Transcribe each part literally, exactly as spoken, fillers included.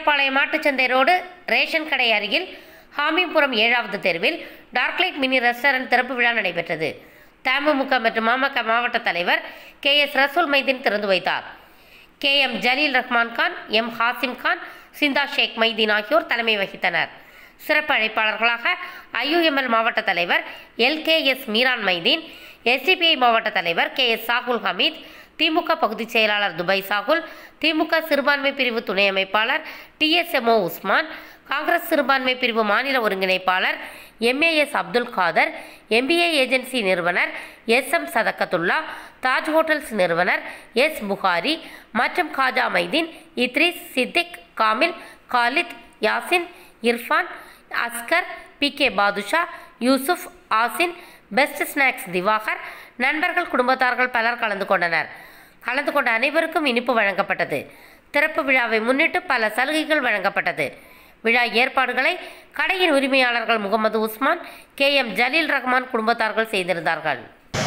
Melapalayam மாட்டுச்சந்தை road ration கடை அருகில் ஹாமிபுரம் ஏழாவது தெருவில் டார்க்லைட் மினி ரெஸ்டாரண்ட் திறப்பு விழா நடைபெற்றது. தமுமுக மற்றும் மாமக மாவட்ட தலைவர் கே எஸ் ரசூல் மைதீன் திறந்து வைத்தார். K M Jaleel Rahman Khan, M Hashim Khan, Sintha Sheikh Maideen ஆகியோர் தலைமை வகித்தனர். சிறப்பு அழைப்பாளர்களாக ஐயுஎம்எல் மாவட்ட தலைவர் L K S Meeran Maideen, SDPI மாவட்ட தலைவர் கே எஸ் சாகுல் ஹமீத், திமுக பகுதிச் செயலாளர் துபை சாகுல், திமுக சிறுபான்மை பிரிவு துணை அமைப்பாளர் T S M O Usman, Congress சிறுபான்மை பிரிவு மாநில ஒருங்கிணைப்பாளர் M A S Abdul Khader, MBA agency நிறுவனர் S M Sadakathulla, Taj hotels நிறுவனர் எஸ் புகாரி மற்றும் Khaja Maideen, Idris, Siddique, Kamil, Khalid, Yasin, Irfan, Askar, P K Badusha, Yusuf, Asin, best snacks Diwakar, நண்பர்கள், குடும்பத்தார்கள் பலர் கலந்து கொண்டனர். கலந்து கொண்ட அனைவருக்கும் இனிப்பு வழங்கப்பட்டது. திறப்பு விழாவை முன்னிட்டு பல சலுகைகள் வழங்கப்பட்டது. விழா ஏற்பாடுகளை கடையின் உரிமையாளர்கள் முகமது உஸ்மான், கே எம் ஜலீல் ரஹ்மான் குடும்பத்தார்கள் செய்திருந்தார்கள்.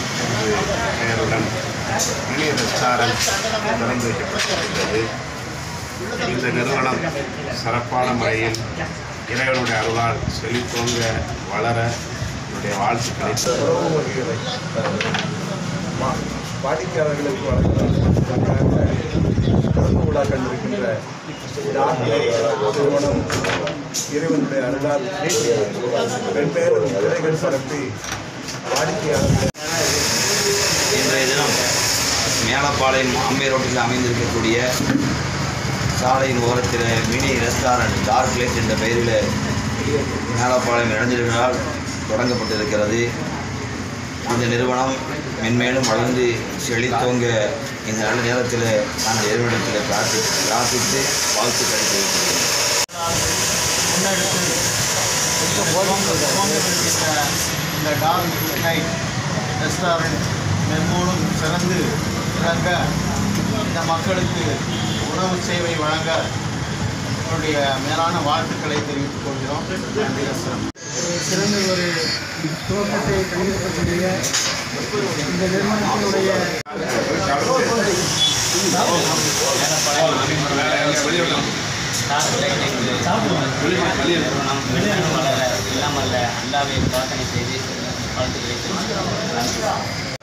இந்த நிறுவனம் சிறப்பான முறையில் இறைவனுடைய அருளால் செழித்தோங்க வளர என்னுடைய வாழ்த்துக்களை வாடிக்கையாளர்களுக்கு வழங்குவதற்காக திறப்பு விழா கண்டிருக்கின்ற நிறுவனம் இறைவனுடைய அருளால் வெவ்வேறு விலைகள் பரப்பி வாடிக்கையாளர்கள் இன்றைய தினம் மேலப்பாளையம் அம்மை ரோட்டில் அமைந்திருக்கக்கூடிய சாலையின் ஓரத்தில் மினி ரெஸ்டாரண்ட் டார்க் லைட் என்ற பெயரில் மேலப்பாளையம் இளைஞர்களால் தொடங்கப்பட்டிருக்கிறது. இந்த நிறுவனம் மென்மேலும் வளர்ந்து செழித்தோங்க இந்த நல்ல நேரத்தில் நாங்கள் இறைவனிடத்தில் பிரார்த்தி பிரார்த்தித்து வாழ்த்து கிடைத்திருக்கிறோம். இந்த டார்க் லைட் ரெஸ்டாரண்ட் மென்மேலும் சிறந்து விளங்க இந்த மக்களுக்கு உணவு சேவை வழங்க என்னுடைய மேலான வாழ்த்துக்களை தெரிவித்துக் கொள்கிறோம். நன்றி. சிறந்த ஒரு துவக்கத்தை கண்டிருக்கக்கூடிய இந்த நிறுவனத்தினுடைய இல்லாமல் அல்லாவை பிரார்த்தனை செய்து வாழ்த்துக்களை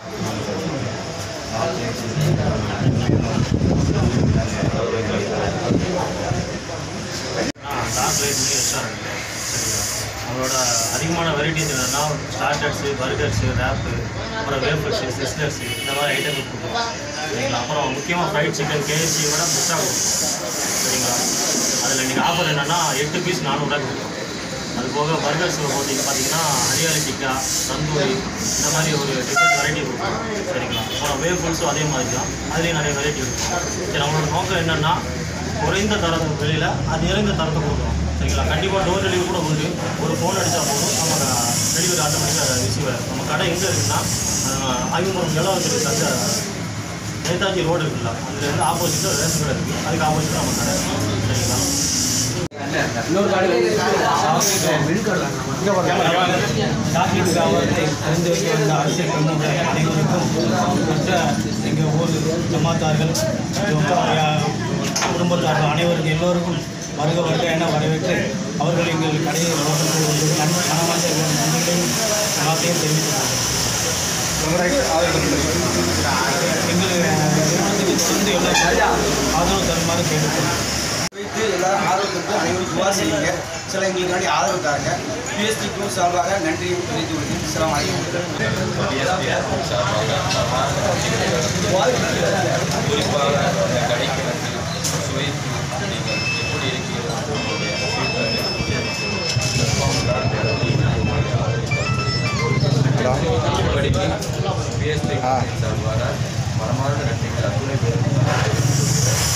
அவங்களோட அதிகமான வெரைட்டிஸ் என்னென்னா ஸ்டார்டர்ஸு, பர்கர்ஸு, ரேப்பு, அப்புறம் வேஃபர்ஸு, சிஸ்லர்ஸு இந்த மாதிரி ஐட்டங்கள் கொடுக்கும் சரிங்களா. அப்புறம் முக்கியமாக ஃப்ரைட் சிக்கன் கேஎஃப்சியோட பெஸ்ட்டாக கொடுக்கும் சரிங்களா. அதில் நீங்கள் ஆஃபர் என்னென்னா எட்டு பீஸ் நானூறுரூவா கொடுக்கும். அது போக பர்கர்ஸில் போட்டிங்க பார்த்தீங்கன்னா ஹரியாலி டிக்கா, தந்தூரி இந்த மாதிரி ஒரு டிஃப்ரெண்ட் வெரைட்டி கொடுக்கும் சரிங்களா. அப்புறம் வேஃபர்ஸும் அதே மாதிரி தான், அதுலேயும் நிறைய வெரைட்டி இருக்கும். சரி, அவங்களோட நோக்கம் என்னென்னா குறைந்த தரத்து வெளியில் அது நிறைந்த தரத்தை கொடுக்குறோம் சரிங்களா. கண்டிப்பாக டோர் டெலிவரி கூட உண்டு. ஒரு ஃபோன் அடித்தா போதும், நம்ம டெலிவரி ஆட்டோமேட்டிக்காக ரிசீவ் ஆகும். நம்ம கடை எங்கே இருக்குன்னா ஐம்பது ஏழாவது சந்த நேதாஜி ரோடு இருக்குல்ல, அதில் வந்து ஆப்போசிட்டாக ரேஷன் கடை இருக்குது, அதுக்கு ஆப்போசிட்டாக நம்ம கடை சரிங்களா. டாக்டருக்காக தெரிந்து வைக்க வந்த அரசியல் பிரமுகர்கள் அனைவருக்கும் மற்ற எங்கள் ஊர் ஜமாத்தார்கள் குடும்பத்தார்கள் அனைவருக்கும் எல்லோருக்கும் வருக வருக என வரவேற்று அவர்கள் எங்கள் கடையை மனமார்ந்த நன்றிகளையும் வார்த்தையும் தெரிவித்துள்ளார்கள். எங்கள் நிறுவனத்துக்கு தொடர்ந்து எல்லாரும் ஆதரவு தருமாறு கேட்டுக்கொள்கிறோம். வைத்து எல்லாரும் ஆதரவுக்கு அனைவரும் துவா செய்யுங்க. சில எங்களுக்காண்டி ஆதரவு தாங்க. பிஎஸ்டி குரூப் சார்பாக நன்றி தெரிவித்து கொள்கிறேன். அஸ்ஸலாமு அலைக்கும். குறிப்பாக இந்த கடைக்கு வந்து சுவைத்து நீங்கள் எப்படி இருக்கிறீர்கள் இப்படிக்கு பிஎஸ்டி சார்பாக மனமார்ந்த நன்றிகள் அத்துணை பேர்.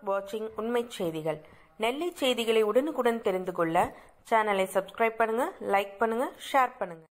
வாட்சிங் உண்மை செய்திகள். நெல்லை செய்திகளை உடனுக்குடன் தெரிந்து கொள்ள சேனலை சப்ஸ்கிரைப் பண்ணுங்க, லைக் பண்ணுங்க, ஷேர் பண்ணுங்க.